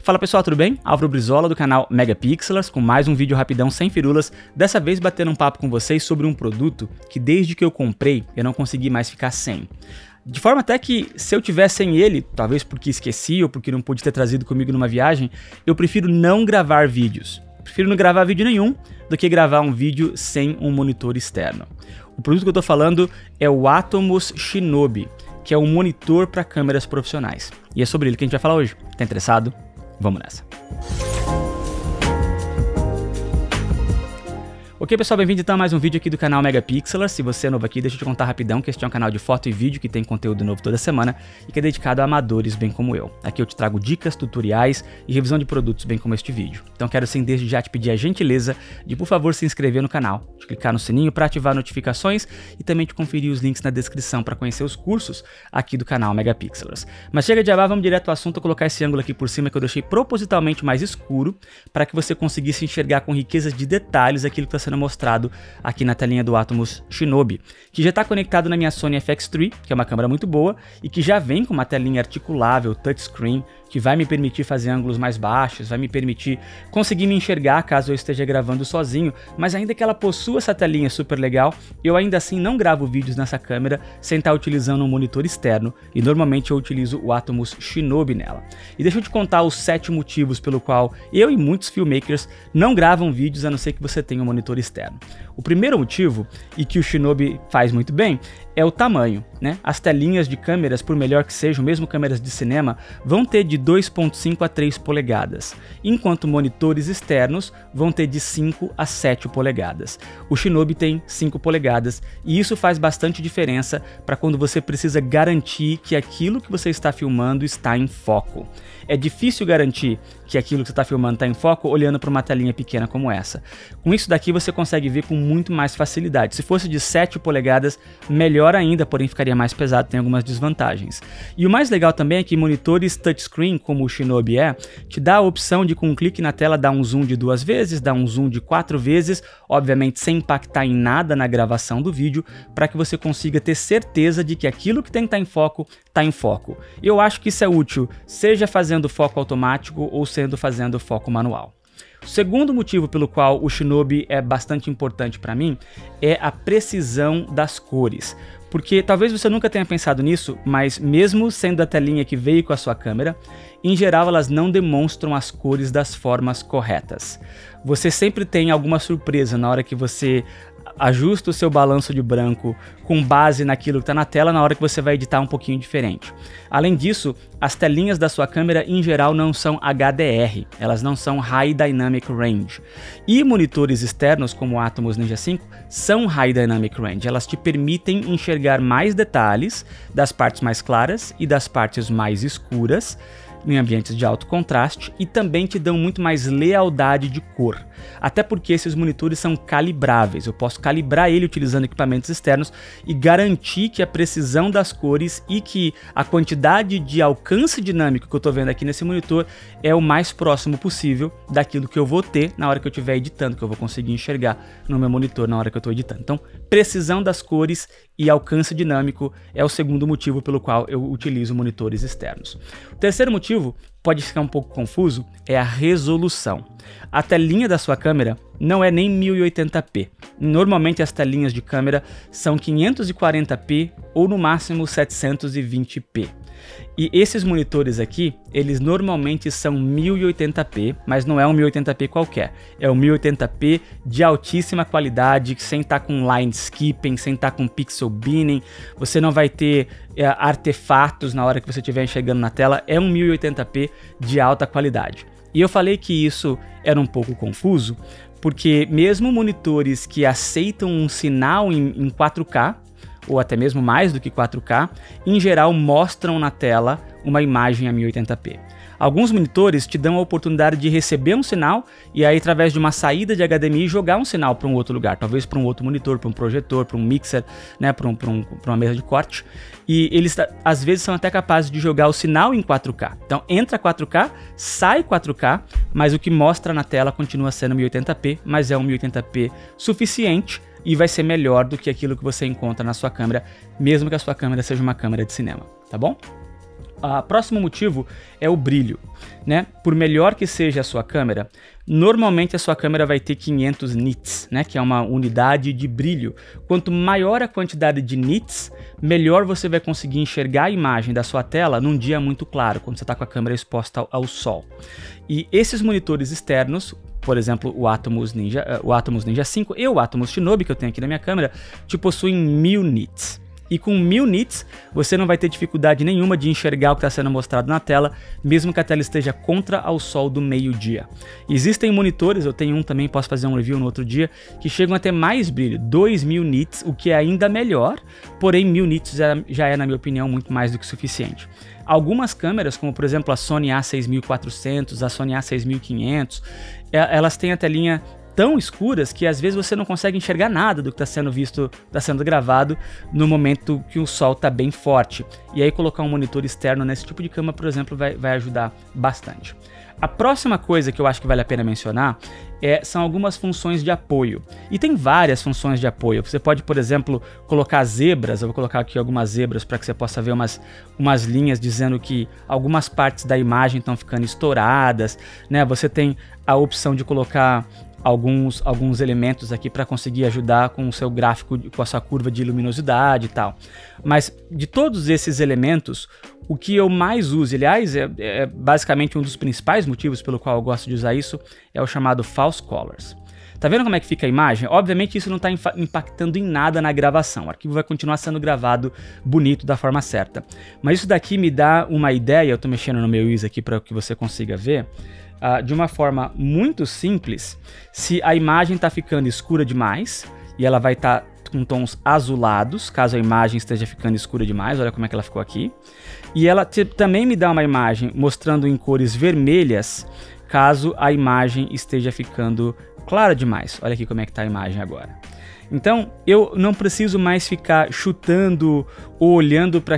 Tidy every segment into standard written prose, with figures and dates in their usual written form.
Fala pessoal, tudo bem? Álvaro Brizola do canal Megapixelars com mais um vídeo rapidão sem firulas, dessa vez batendo um papo com vocês sobre um produto que desde que eu comprei eu não consegui mais ficar sem. De forma até que se eu tivesse sem ele, talvez porque esqueci ou porque não pude ter trazido comigo numa viagem, eu prefiro não gravar vídeos. Prefiro não gravar vídeo nenhum do que gravar um vídeo sem um monitor externo. O produto que eu tô falando é o Atomos Shinobi, que é um monitor para câmeras profissionais. E é sobre ele que a gente vai falar hoje. Tá interessado? Vamos nessa. Ok pessoal, bem-vindo então a mais um vídeo aqui do canal Megapixelars. Se você é novo aqui, deixa eu te contar rapidão que este é um canal de foto e vídeo que tem conteúdo novo toda semana e que é dedicado a amadores bem como eu. Aqui eu te trago dicas, tutoriais e revisão de produtos bem como este vídeo. Então quero sim desde já te pedir a gentileza de por favor se inscrever no canal, de clicar no sininho para ativar notificações e também de conferir os links na descrição para conhecer os cursos aqui do canal Megapixelars. Mas chega de jabá, vamos direto ao assunto. Eu colocar esse ângulo aqui por cima que eu deixei propositalmente mais escuro para que você conseguisse enxergar com riquezas de detalhes aquilo que está sendo mostrado aqui na telinha do Atomos Shinobi, que já está conectado na minha Sony FX3, que é uma câmera muito boa e que já vem com uma telinha articulável, touchscreen, que vai me permitir fazer ângulos mais baixos, vai me permitir conseguir me enxergar caso eu esteja gravando sozinho, mas ainda que ela possua essa telinha super legal, eu ainda assim não gravo vídeos nessa câmera sem estar utilizando um monitor externo e normalmente eu utilizo o Atomos Shinobi nela. E deixa eu te contar os 7 motivos pelo qual eu e muitos filmmakers não gravam vídeos a não ser que você tenha um monitor externo. O primeiro motivo, e que o Shinobi faz muito bem, é o tamanho, né? As telinhas de câmeras, por melhor que sejam, mesmo câmeras de cinema, vão ter de 2.5 a 3 polegadas, enquanto monitores externos vão ter de 5 a 7 polegadas. O Shinobi tem 5 polegadas e isso faz bastante diferença para quando você precisa garantir que aquilo que você está filmando está em foco. É difícil garantir que aquilo que você está filmando está em foco olhando para uma telinha pequena como essa. Com isso daqui você consegue ver com muito mais facilidade. Se fosse de 7 polegadas, melhor ainda, porém ficaria mais pesado, tem algumas desvantagens. E o mais legal também é que monitores touchscreen, como o Shinobi te dá a opção de com um clique na tela dar um zoom de 2 vezes, dar um zoom de 4 vezes, obviamente sem impactar em nada na gravação do vídeo, para que você consiga ter certeza de que aquilo que tem que estar em foco, está em foco. Eu acho que isso é útil, seja fazendo foco automático ou sendo fazendo foco manual. O segundo motivo pelo qual o Shinobi é bastante importante para mim é a precisão das cores. Porque talvez você nunca tenha pensado nisso, mas mesmo sendo a telinha que veio com a sua câmera, em geral elas não demonstram as cores das formas corretas. Você sempre tem alguma surpresa na hora que você ajusta o seu balanço de branco com base naquilo que está na tela na hora que você vai editar um pouquinho diferente. Além disso, as telinhas da sua câmera em geral não são HDR, elas não são High Dynamic Range. E monitores externos como o Atomos Ninja 5 são High Dynamic Range, elas te permitem enxergar mais detalhes das partes mais claras e das partes mais escuras em ambientes de alto contraste e também te dão muito mais lealdade de cor. Até porque esses monitores são calibráveis, eu posso calibrar ele utilizando equipamentos externos e garantir que a precisão das cores e que a quantidade de alcance dinâmico que eu estou vendo aqui nesse monitor é o mais próximo possível daquilo que eu vou ter na hora que eu estiver editando, que eu vou conseguir enxergar no meu monitor na hora que eu estou editando. Então, precisão das cores e alcance dinâmico é o segundo motivo pelo qual eu utilizo monitores externos. O terceiro motivo, pode ficar um pouco confuso, é a resolução. A telinha da sua câmera não é nem 1080p. Normalmente as telinhas de câmera são 540p ou no máximo 720p. E esses monitores aqui, eles normalmente são 1080p, mas não é um 1080p qualquer. É um 1080p de altíssima qualidade, sem estar com line skipping, sem estar com pixel binning. Você não vai ter artefatos na hora que você estiver enxergando na tela. É um 1080p de alta qualidade. E eu falei que isso era um pouco confuso, porque mesmo monitores que aceitam um sinal em 4K, ou até mesmo mais do que 4K, em geral mostram na tela uma imagem a 1080p. Alguns monitores te dão a oportunidade de receber um sinal e aí através de uma saída de HDMI jogar um sinal para um outro lugar, talvez para um outro monitor, para um projetor, para um mixer, né, para uma mesa de corte. E eles às vezes são até capazes de jogar o sinal em 4K. Então entra 4K, sai 4K, mas o que mostra na tela continua sendo 1080p, mas é um 1080p suficiente e vai ser melhor do que aquilo que você encontra na sua câmera, mesmo que a sua câmera seja uma câmera de cinema, tá bom? próximo motivo é o brilho, né? Por melhor que seja a sua câmera, normalmente a sua câmera vai ter 500 nits, né? Que é uma unidade de brilho. Quanto maior a quantidade de nits, melhor você vai conseguir enxergar a imagem da sua tela num dia muito claro, quando você está com a câmera exposta ao sol. E esses monitores externos, por exemplo, o Atomos Ninja 5 e o Atomos Shinobi que eu tenho aqui na minha câmera, te possuem 1000 nits. E com 1000 nits, você não vai ter dificuldade nenhuma de enxergar o que está sendo mostrado na tela, mesmo que a tela esteja contra ao sol do meio-dia. Existem monitores, eu tenho um também, posso fazer um review no outro dia, que chegam a ter mais brilho, 2000 nits, o que é ainda melhor, porém 1000 nits já é, na minha opinião, muito mais do que suficiente. Algumas câmeras, como por exemplo a Sony A6400, a Sony A6500, elas têm a telinha tão escuras que às vezes você não consegue enxergar nada do que está sendo visto, está sendo gravado no momento que o sol está bem forte. E aí colocar um monitor externo nesse tipo de câmera, por exemplo, vai ajudar bastante. A próxima coisa que eu acho que vale a pena mencionar são algumas funções de apoio. E tem várias funções de apoio. Você pode, por exemplo, colocar zebras. Eu vou colocar aqui algumas zebras para que você possa ver umas linhas dizendo que algumas partes da imagem estão ficando estouradas, né? Você tem a opção de colocar alguns elementos aqui para conseguir ajudar com o seu gráfico, com a sua curva de luminosidade e tal. Mas de todos esses elementos, o que eu mais uso, aliás, é basicamente um dos principais motivos pelo qual eu gosto de usar isso, é o chamado False Colors. Tá vendo como é que fica a imagem? Obviamente isso não está impactando em nada na gravação, o arquivo vai continuar sendo gravado bonito da forma certa. Mas isso daqui me dá uma ideia, eu estou mexendo no meu ISO aqui para que você consiga ver, de uma forma muito simples, se a imagem está ficando escura demais, e ela vai estar com tons azulados, caso a imagem esteja ficando escura demais, olha como é que ela ficou aqui. E ela também me dá uma imagem mostrando em cores vermelhas, caso a imagem esteja ficando clara demais. Olha aqui como é que está a imagem agora. Então, eu não preciso mais ficar chutando ou olhando para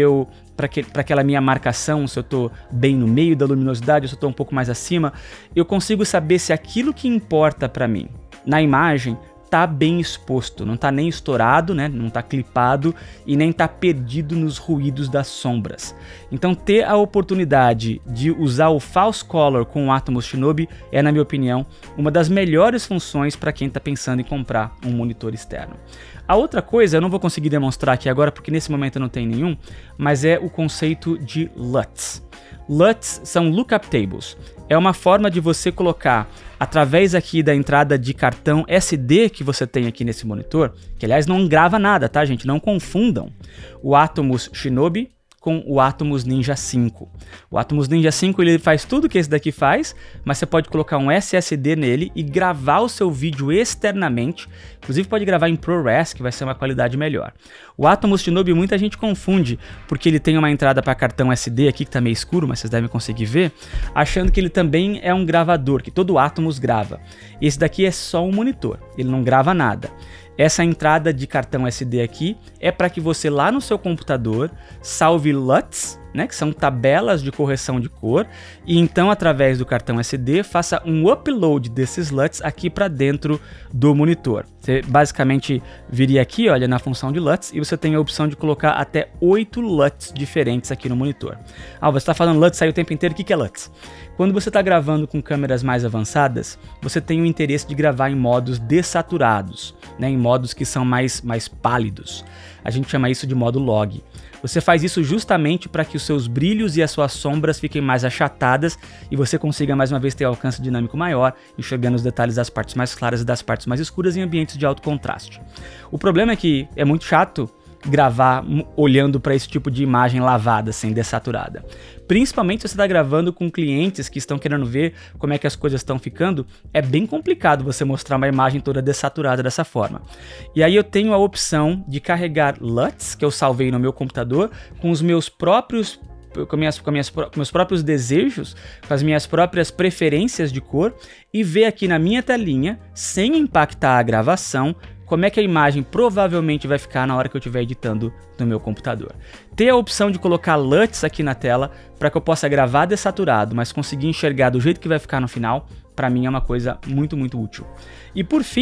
aquela minha marcação, se eu estou bem no meio da luminosidade, se eu estou um pouco mais acima. Eu consigo saber se aquilo que importa para mim na imagem está bem exposto, não está nem estourado, né? Não está clipado e nem está perdido nos ruídos das sombras. Então ter a oportunidade de usar o False Color com o Atomos Shinobi é, na minha opinião, uma das melhores funções para quem está pensando em comprar um monitor externo. A outra coisa, eu não vou conseguir demonstrar aqui agora porque nesse momento não tem nenhum, mas é o conceito de LUTs. LUTs são Lookup Tables. É uma forma de você colocar, através aqui da entrada de cartão SD que você tem aqui nesse monitor, que aliás não grava nada, tá gente? Não confundam o Atomos Shinobi com o Atomos Ninja 5. O Atomos Ninja 5 ele faz tudo que esse daqui faz, mas você pode colocar um SSD nele e gravar o seu vídeo externamente, inclusive pode gravar em ProRes, que vai ser uma qualidade melhor. O Atomos Shinobi muita gente confunde, porque ele tem uma entrada para cartão SD aqui que está meio escuro, mas vocês devem conseguir ver, achando que ele também é um gravador, que todo Atomos grava. Esse daqui é só um monitor, ele não grava nada. Essa entrada de cartão SD aqui é para que você lá no seu computador salve LUTs, né, que são tabelas de correção de cor, e então através do cartão SD faça um upload desses LUTs aqui para dentro do monitor. Você basicamente viria aqui, olha, na função de LUTs e você tem a opção de colocar até 8 LUTs diferentes aqui no monitor. Ah, você está falando LUTs aí o tempo inteiro, o que é LUTs? Quando você está gravando com câmeras mais avançadas, você tem o interesse de gravar em modos dessaturados, né, em modos que são mais pálidos. A gente chama isso de modo log. Você faz isso justamente para que os seus brilhos e as suas sombras fiquem mais achatadas e você consiga mais uma vez ter alcance dinâmico maior, enxergando os detalhes das partes mais claras e das partes mais escuras em ambientes de alto contraste. O problema é que é muito chato gravar olhando para esse tipo de imagem lavada, assim, dessaturada. Principalmente se você está gravando com clientes que estão querendo ver como é que as coisas estão ficando, é bem complicado você mostrar uma imagem toda dessaturada dessa forma. E aí eu tenho a opção de carregar LUTs, que eu salvei no meu computador, com os meus próprios com meus próprios desejos, com as minhas próprias preferências de cor e ver aqui na minha telinha, sem impactar a gravação, como é que a imagem provavelmente vai ficar na hora que eu estiver editando no meu computador. Ter a opção de colocar LUTs aqui na tela para que eu possa gravar dessaturado, mas conseguir enxergar do jeito que vai ficar no final, para mim é uma coisa muito útil. E por fim,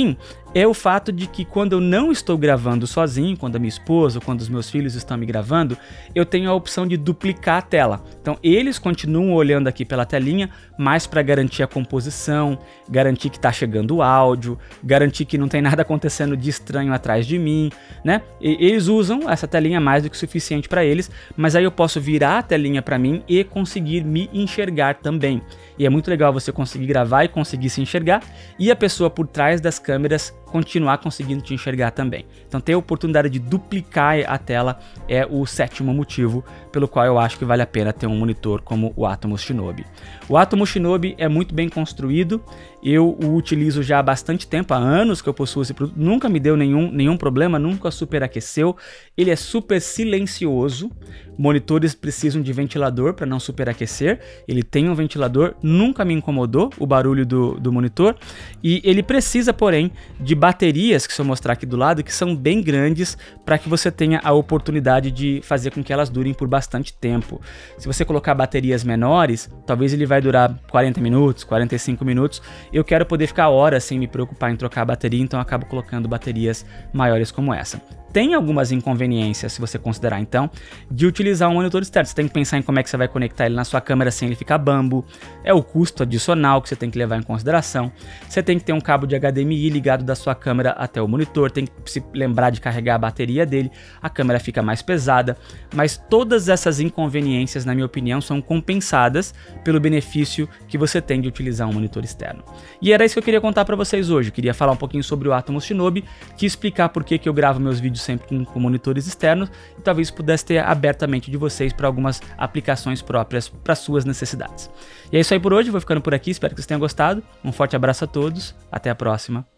é o fato de que quando eu não estou gravando sozinho, quando a minha esposa ou quando os meus filhos estão me gravando, eu tenho a opção de duplicar a tela. Então eles continuam olhando aqui pela telinha, mas para garantir a composição, garantir que está chegando o áudio, garantir que não tem nada acontecendo de estranho atrás de mim, né? E eles usam essa telinha mais do que suficiente para eles, mas aí eu posso virar a telinha para mim e conseguir me enxergar também. E é muito legal você conseguir gravar e conseguir se enxergar, e a pessoa por trás das câmeras continuar conseguindo te enxergar também. Então ter a oportunidade de duplicar a tela é o 7º motivo pelo qual eu acho que vale a pena ter um monitor como o Atomos Shinobi. O Atomos Shinobi é muito bem construído, eu o utilizo já há bastante tempo, há anos que eu possuo esse produto, nunca me deu nenhum problema, nunca superaqueceu, ele é super silencioso, monitores precisam de ventilador para não superaquecer, ele tem um ventilador, nunca me incomodou o barulho do monitor, e ele precisa, porém, de baterias, que se eu mostrar aqui do lado, que são bem grandes para que você tenha a oportunidade de fazer com que elas durem por bastante tempo. Se você colocar baterias menores, talvez ele vai durar 40 minutos, 45 minutos, eu quero poder ficar horas sem me preocupar em trocar a bateria, então eu acabo colocando baterias maiores como essa. Tem algumas inconveniências, se você considerar então, de utilizar um monitor externo. Você tem que pensar em como é que você vai conectar ele na sua câmera sem ele ficar bambo, é o custo adicional que você tem que levar em consideração, você tem que ter um cabo de HDMI ligado da sua câmera até o monitor, tem que se lembrar de carregar a bateria dele, a câmera fica mais pesada, mas todas essas inconveniências, na minha opinião, são compensadas pelo benefício que você tem de utilizar um monitor externo. E era isso que eu queria contar para vocês hoje, eu queria falar um pouquinho sobre o Atomos Shinobi, te explicar por que eu gravo meus vídeos sempre com monitores externos e talvez pudesse ter aberto a mente de vocês para algumas aplicações próprias para suas necessidades. E é isso aí por hoje, vou ficando por aqui, espero que vocês tenham gostado, um forte abraço a todos, até a próxima,